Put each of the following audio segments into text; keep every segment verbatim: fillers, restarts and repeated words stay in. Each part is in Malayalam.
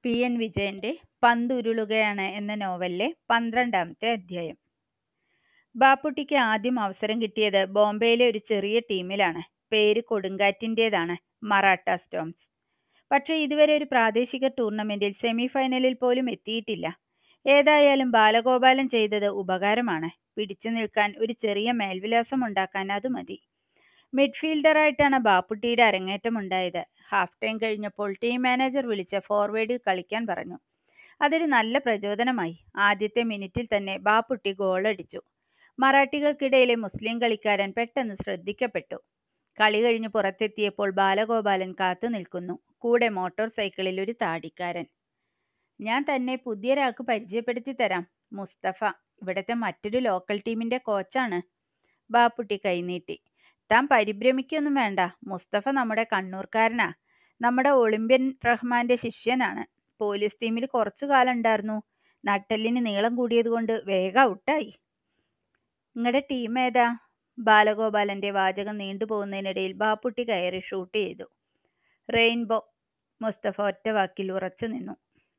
പി എൻ വിജയന്റെ പന്ത് ഉരുളുകയാണ് എന്ന നോവലിലെ പന്ത്രണ്ടാമത്തെ അധ്യായം. ബാപ്പുട്ടിക്ക് ആദ്യം അവസരം കിട്ടിയത് ബോംബെയിലെ ഒരു ചെറിയ ടീമിലാണ്. പേര് കൊടുങ്കാറ്റിൻ്റേതാണ്, മറാഠ സ്റ്റോംസ്. പക്ഷേ ഇതുവരെ ഒരു പ്രാദേശിക ടൂർണമെന്റിൽ സെമി ഫൈനലിൽ പോലും എത്തിയിട്ടില്ല. ഏതായാലും ബാലഗോപാലൻ ചെയ്തത് ഉപകാരമാണ്. പിടിച്ചു നിൽക്കാൻ ഒരു ചെറിയ മേൽവിലാസം ഉണ്ടാക്കാൻ അത് മതി. മിഡ്ഫീൽഡറായിട്ടാണ് ബാപ്പുട്ടിയുടെ അരങ്ങേറ്റമുണ്ടായത്. ഹാഫ് ടൈം കഴിഞ്ഞപ്പോൾ ടീം മാനേജർ വിളിച്ച് ഫോർവേഡിൽ കളിക്കാൻ പറഞ്ഞു. അതൊരു നല്ല പ്രചോദനമായി. ആദ്യത്തെ മിനിറ്റിൽ തന്നെ ബാപ്പുട്ടി ഗോളടിച്ചു. മറാഠികൾക്കിടയിലെ മുസ്ലിം കളിക്കാരൻ പെട്ടെന്ന് ശ്രദ്ധിക്കപ്പെട്ടു. കളി കഴിഞ്ഞ് പുറത്തെത്തിയപ്പോൾ ബാലഗോപാലൻ കാത്തു നിൽക്കുന്നു. കൂടെ മോട്ടോർ സൈക്കിളിൽ ഒരു താടിക്കാരൻ. ഞാൻ തന്നെ പുതിയൊരാൾക്ക് പരിചയപ്പെടുത്തി തരാം, മുസ്തഫ. ഇവിടുത്തെ മറ്റൊരു ലോക്കൽ ടീമിന്റെ കോച്ചാണ്. ബാപ്പുട്ടി കൈനീട്ടി. താൻ പരിഭ്രമിക്കൊന്നും വേണ്ട. മുസ്തഫ നമ്മുടെ കണ്ണൂർക്കാരനാ. നമ്മുടെ ഒളിമ്പ്യൻ റഹ്മാന്റെ ശിഷ്യനാണ്. പോലീസ് ടീമിൽ കുറച്ചു കാലം ഉണ്ടായിരുന്നു. നട്ടെല്ലിന് നീളം കൂടിയതുകൊണ്ട് വേഗം ഔട്ടായി. നിങ്ങളുടെ ടീം ഏതാ? ബാലഗോപാലന്റെ വാചകം നീണ്ടുപോകുന്നതിനിടയിൽ ബാപ്പുട്ടി കയറി ഷൂട്ട് ചെയ്തു. റെയിൻബോ. മുസ്തഫ ഒറ്റ വാക്കിൽ ഉറച്ചു നിന്നു.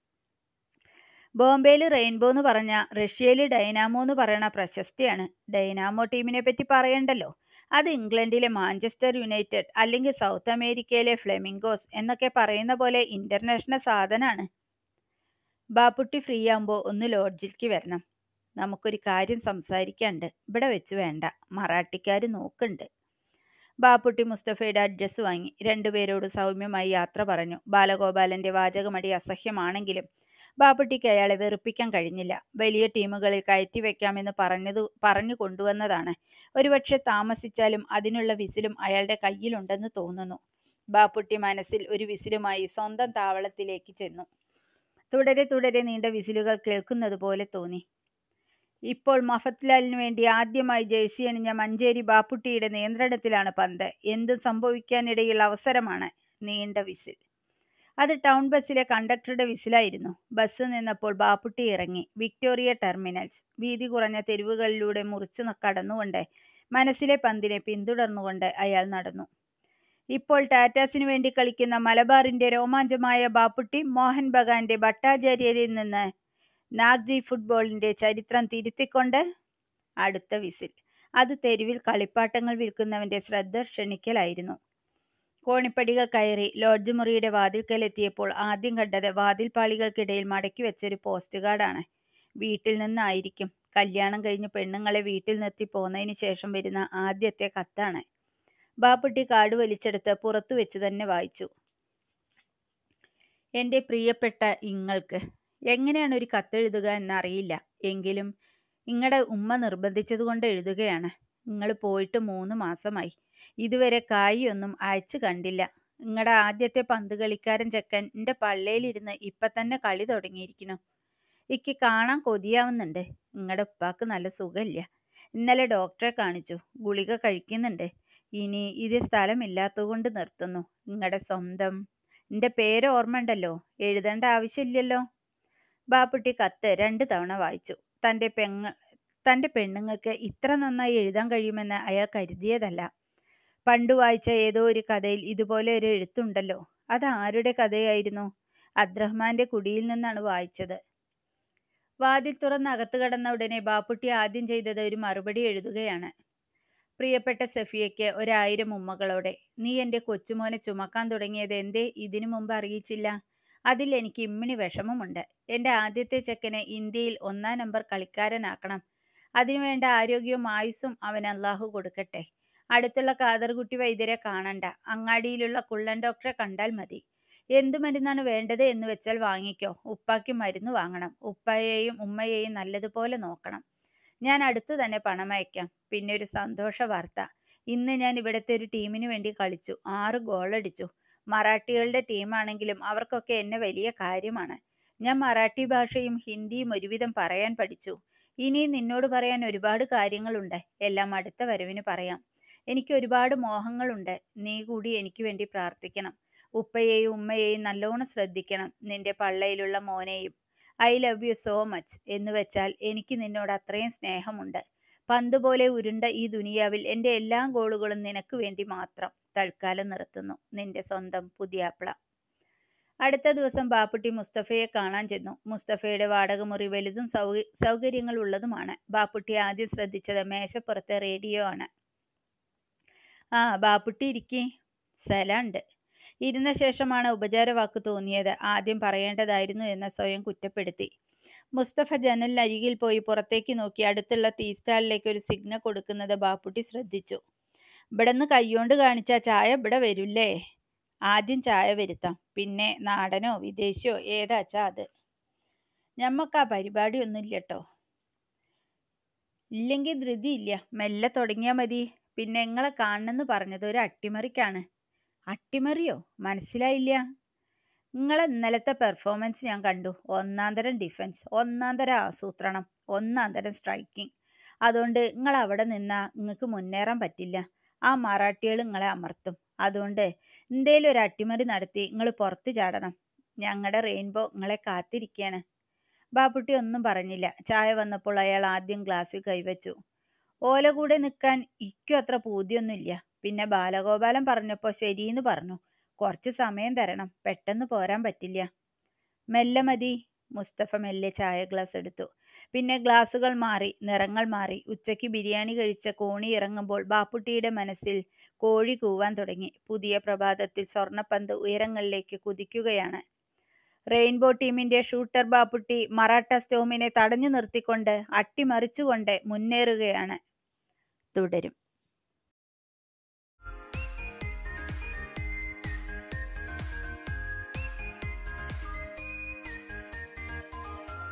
ബോംബെയിൽ റെയിൻബോ എന്ന് പറഞ്ഞ റഷ്യയിൽ ഡൈനാമോ എന്ന് പറയണ പ്രശസ്തിയാണ്. ഡൈനാമോ ടീമിനെ പറ്റി പറയണ്ടല്ലോ. അത് ഇംഗ്ലണ്ടിലെ മാഞ്ചസ്റ്റർ യുണൈറ്റഡ് അല്ലെങ്കിൽ സൗത്ത് അമേരിക്കയിലെ ഫ്ലെമിംഗോസ് എന്നൊക്കെ പറയുന്ന പോലെ ഇന്റർനാഷണൽ സാധനമാണ്. ബാപ്പുട്ടി ഫ്രീ ആകുമ്പോൾ ഒന്ന് ലോഡ്ജിലേക്ക് വരണം. നമുക്കൊരു കാര്യം സംസാരിക്കാണ്ട്. ഇവിടെ വെച്ച് വേണ്ട, മറാഠിക്കാർ നോക്കുന്നുണ്ട്. ബാപ്പുട്ടി മുസ്തഫയുടെ അഡ്രസ് വാങ്ങി രണ്ടുപേരോട് സൗമ്യമായി യാത്ര പറഞ്ഞു. ബാലഗോപാലന്റെ വാചകമടി അസഹ്യമാണെങ്കിലും ബാപ്പുട്ടിക്ക് അയാളെ വെറുപ്പിക്കാൻ കഴിഞ്ഞില്ല. വലിയ ടീമുകളിൽ കയറ്റി വെക്കാമെന്ന് പറഞ്ഞതു പറഞ്ഞു കൊണ്ടുവന്നതാണ്. ഒരുപക്ഷെ താമസിച്ചാലും അതിനുള്ള വിസിലും അയാളുടെ കയ്യിലുണ്ടെന്ന് തോന്നുന്നു. ബാപ്പുട്ടി മനസ്സിൽ ഒരു വിസിലുമായി സ്വന്തം താവളത്തിലേക്ക് ചെന്നു. തുടരെ തുടരെ നീണ്ട വിസിലുകൾ കേൾക്കുന്നത് പോലെ തോന്നി. ഇപ്പോൾ മഫത്ലാലിന് വേണ്ടി ആദ്യമായി ജേഴ്സി അണിഞ്ഞ മഞ്ചേരി ബാപ്പുട്ടിയുടെ നിയന്ത്രണത്തിലാണ് പന്ത്. എന്തും സംഭവിക്കാനിടയുള്ള അവസരമാണ്. നീണ്ട വിസിൽ. അത് ടൗൺ ബസ്സിലെ കണ്ടക്ടറുടെ വിസിലായിരുന്നു. ബസ് നിന്നപ്പോൾ ബാപ്പുട്ടി ഇറങ്ങി. Victoria terminals. വീതി കുറഞ്ഞ തെരുവുകളിലൂടെ മുറിച്ചു കടന്നുകൊണ്ട് മനസ്സിലെ പന്തിനെ പിന്തുടർന്നുകൊണ്ട് അയാൾ നടന്നു. ഇപ്പോൾ ടാറ്റാസിന് വേണ്ടി കളിക്കുന്ന മലബാറിന്റെ രോമാഞ്ചമായ ബാപ്പുട്ടി മോഹൻ ബഗാന്റെ ഭട്ടാചാര്യരിൽ നിന്ന് നാഗ്ജി ഫുട്ബോളിന്റെ ചരിത്രം തിരുത്തിക്കൊണ്ട്. അടുത്ത വിസിൽ. അത് തെരുവിൽ കളിപ്പാട്ടങ്ങൾ വിൽക്കുന്നവന്റെ ശ്രദ്ധ ക്ഷണിക്കലായിരുന്നു. കോണിപ്പടികൾ കയറി ലോഡ്ജ് മുറിയുടെ വാതിൽക്കലെത്തിയപ്പോൾ ആദ്യം കണ്ടത് വാതിൽപ്പാളികൾക്കിടയിൽ മടക്കി വെച്ചൊരു പോസ്റ്റ് കാർഡാണ്. വീട്ടിൽ നിന്നായിരിക്കും. കല്യാണം കഴിഞ്ഞ് പെണ്ണുങ്ങളെ വീട്ടിൽ നിർത്തി പോന്നതിന് ശേഷം വരുന്ന ആദ്യത്തെ കത്താണ്. ബാപ്പുട്ടി കാർഡ് വലിച്ചെടുത്ത് പുറത്തു വെച്ച് തന്നെ വായിച്ചു. എൻ്റെ പ്രിയപ്പെട്ട ഇങ്ങൾക്ക്, എങ്ങനെയാണ് ഒരു കത്തെഴുതുക എന്നറിയില്ല. എങ്കിലും നിങ്ങളുടെ ഉമ്മ നിർബന്ധിച്ചതുകൊണ്ട് എഴുതുകയാണ്. നിങ്ങൾ പോയിട്ട് മൂന്ന് മാസമായി. ഇതുവരെ കായൊന്നും അയച്ചു കണ്ടില്ല. നിങ്ങളുടെ ആദ്യത്തെ പന്ത് കളിക്കാരൻ ചെക്കൻ എൻ്റെ പള്ളയിലിരുന്ന് ഇപ്പം തന്നെ കളി തുടങ്ങിയിരിക്കുന്നു. എനിക്ക് കാണാൻ കൊതിയാവുന്നുണ്ട്. നിങ്ങളുടെ ഉപ്പാക്ക് നല്ല സുഖമില്ല. ഇന്നലെ ഡോക്ടറെ കാണിച്ചു. ഗുളിക കഴിക്കുന്നുണ്ട്. ഇനി ഇത് സ്ഥലമില്ലാത്തതുകൊണ്ട് നിർത്തുന്നു. നിങ്ങളുടെ സ്വന്തം. എൻ്റെ പേര് ഓർമ്മ ഉണ്ടല്ലോ. എഴുതേണ്ട ആവശ്യമില്ലല്ലോ. ബാപ്പുട്ടി കത്ത് രണ്ട് തവണ വായിച്ചു. തൻ്റെ പെങ്ങ തൻ്റെ പെണ്ണുങ്ങൾക്ക് ഇത്ര നന്നായി എഴുതാൻ കഴിയുമെന്ന് അയാൾ കരുതിയതല്ല. പണ്ടു വായിച്ച ഏതോ ഒരു കഥയിൽ ഇതുപോലെ ഒരു എഴുത്തുണ്ടല്ലോ. അത് ആരുടെ കഥയായിരുന്നു? അബ്ദുറഹ്മാന്റെ കുടിയിൽ നിന്നാണ് വായിച്ചത്. വാതിൽ തുറന്ന് അകത്ത് കടന്ന ഉടനെ ബാപ്പുട്ടി ആദ്യം ചെയ്തത് ഒരു മറുപടി എഴുതുകയാണ്. പ്രിയപ്പെട്ട സഫിയയ്ക്ക് ഒരായിരം ഉമ്മകളോടെ. നീ എൻ്റെ കൊച്ചുമോനെ ചുമക്കാൻ തുടങ്ങിയത് എന്തേ ഇതിനു മുമ്പ് അറിയിച്ചില്ല? അതിൽ എനിക്ക് ഇമ്മിണി വിഷമമുണ്ട്. എൻ്റെ ആദ്യത്തെ ചെക്കനെ ഇന്ത്യയിൽ ഒന്നാം നമ്പർ കളിക്കാരനാക്കണം. അതിനുവേണ്ട ആരോഗ്യവും ആയുസ്സും അവൻ അള്ളാഹു കൊടുക്കട്ടെ. അടുത്തുള്ള കാദർകുട്ടി വൈദ്യരെ കാണണ്ട. അങ്ങാടിയിലുള്ള കുള്ളൻ ഡോക്ടറെ കണ്ടാൽ മതി. എന്തു മരുന്നാണ് വേണ്ടത് എന്ന് വെച്ചാൽ വാങ്ങിക്കോ. ഉപ്പാക്ക് മരുന്ന് വാങ്ങണം. ഉപ്പയെയും ഉമ്മയെയും നല്ലതുപോലെ നോക്കണം. ഞാൻ അടുത്തു തന്നെ പണമയക്കാം. പിന്നെ ഒരു സന്തോഷ വാർത്ത. ഇന്ന് ഞാൻ ഇവിടുത്തെ ഒരു ടീമിന് വേണ്ടി കളിച്ചു. ആറ് ഗോളടിച്ചു. മറാഠികളുടെ ടീമാണെങ്കിലും അവർക്കൊക്കെ എന്നെ വലിയ കാര്യമാണ്. ഞാൻ മറാഠി ഭാഷയും ഹിന്ദിയും ഒരുവിധം പറയാൻ പഠിച്ചു. ഇനിയും നിന്നോട് പറയാൻ ഒരുപാട് കാര്യങ്ങളുണ്ട്. എല്ലാം അടുത്ത വരവിന് പറയാം. എനിക്ക് ഒരുപാട് മോഹങ്ങളുണ്ട്. നീ കൂടി എനിക്ക് വേണ്ടി പ്രാർത്ഥിക്കണം. ഉപ്പയെയും ഉമ്മയെയും നല്ലോണം ശ്രദ്ധിക്കണം. നിന്റെ പള്ളയിലുള്ള മോനെയും. I love you so much എന്ന് വെച്ചാൽ എനിക്ക് നിന്നോട് അത്രയും സ്നേഹമുണ്ട്. പന്ത് പോലെ ഉരുണ്ട ഈ ദുനിയാവിൽ എൻ്റെ എല്ലാ ഗോളുകളും നിനക്ക് വേണ്ടി മാത്രം. തൽക്കാലം നിർത്തുന്നു. നിന്റെ സ്വന്തം പുതിയാപ്ല. അടുത്ത ദിവസം ബാപ്പുട്ടി മുസ്തഫയെ കാണാൻ ചെന്നു. മുസ്തഫയുടെ വാടകമുറി വലുതും സൗക സൗകര്യങ്ങൾ ഉള്ളതുമാണ്. ബാപ്പുട്ടി ആദ്യം ശ്രദ്ധിച്ചത് മേശപ്പുറത്തെ റേഡിയോ ആണ്. ആ ബാപ്പുട്ടി ഇരിക്കേ, സ്ഥലമുണ്ട്. ഇരുന്ന ശേഷമാണ് ഉപചാരവാക്ക് തോന്നിയത്. ആദ്യം പറയേണ്ടതായിരുന്നു എന്ന് സ്വയം കുറ്റപ്പെടുത്തി. മുസ്തഫ ജനലിനരികിൽ പോയി പുറത്തേക്ക് നോക്കി. അടുത്തുള്ള ടീ സ്റ്റാളിലേക്ക് ഒരു സിഗ്നൽ കൊടുക്കുന്നത് ബാപ്പുട്ടി ശ്രദ്ധിച്ചു. ഇവിടെന്ന് കൈകൊണ്ട് കാണിച്ചാൽ ചായ ഇവിടെ വരില്ലേ? ആദ്യം ചായ വരുത്താം, പിന്നെ നാടനോ വിദേശിയോ ഏതാച്ചാ അത്. ഞമ്മക്ക് ആ പരിപാടിയൊന്നുമില്ല കേട്ടോ. ഇല്ലെങ്കിൽ ധൃതിയില്ല, മെല്ലെ തുടങ്ങിയാൽ മതി. പിന്നെ നിങ്ങളെ കാണണമെന്ന് പറഞ്ഞത് ഒരു അട്ടിമറിക്കാണ്. അട്ടിമറിയോ? മനസ്സിലായില്ല. നിങ്ങളെ ഇന്നലത്തെ പെർഫോമൻസ് ഞാൻ കണ്ടു. ഒന്നാം തരം ഡിഫൻസ്, ഒന്നാം തരം ആസൂത്രണം, ഒന്നാം തരം സ്ട്രൈക്കിംഗ്. അതുകൊണ്ട് നിങ്ങൾ അവിടെ നിന്നാൽ നിങ്ങൾക്ക് മുന്നേറാൻ പറ്റില്ല. ആ മറാഠികൾ നിങ്ങളെ അമർത്തും. അതുകൊണ്ട് എന്തേലും ഒരു അട്ടിമറി നടത്തി നിങ്ങൾ പുറത്ത് ചാടണം. ഞങ്ങളുടെ റെയിൻബോ നിങ്ങളെ കാത്തിരിക്കുകയാണ്. ബാപ്പുട്ടി ഒന്നും പറഞ്ഞില്ല. ചായ വന്നപ്പോൾ അയാൾ ആദ്യം ഗ്ലാസ്സിൽ കൈവച്ചു. ഓല കൂടെ നിൽക്കാൻ ഇക്കും അത്ര പൂതിയൊന്നുമില്ല. പിന്നെ ബാലഗോപാലൻ പറഞ്ഞപ്പോൾ ശരിയെന്ന് പറഞ്ഞു. കുറച്ച് സമയം തരണം, പെട്ടെന്ന് പോരാൻ പറ്റില്ല. മെല്ലെ മതി. മുസ്തഫ മെല്ലെ ചായ ഗ്ലാസ് എടുത്തു. പിന്നെ ഗ്ലാസുകൾ മാറി, നിറങ്ങൾ മാറി. ഉച്ചയ്ക്ക് ബിരിയാണി കഴിച്ച കോണി ഇറങ്ങുമ്പോൾ ബാപ്പുട്ടിയുടെ മനസ്സിൽ കോഴി കൂവാൻ തുടങ്ങി. പുതിയ പ്രഭാതത്തിൽ സ്വർണ്ണപ്പന്ത് ഉയരങ്ങളിലേക്ക് കുതിക്കുകയാണ്. റെയിൻബോ ടീമിന്റെ ഷൂട്ടർ ബാപ്പുട്ടി മറാഠ സ്റ്റോമിനെ തടഞ്ഞു നിർത്തിക്കൊണ്ട് അട്ടിമറിച്ചുകൊണ്ട് മുന്നേറുകയാണ്. തുടരും.